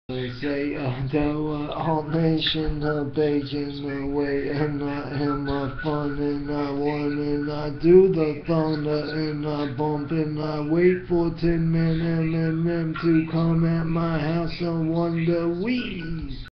They say all nation begging away, and I am a fun, and I won, and I do the thunder, and I bump, and I wait for 10 men M to come at my house and wonder wheeze.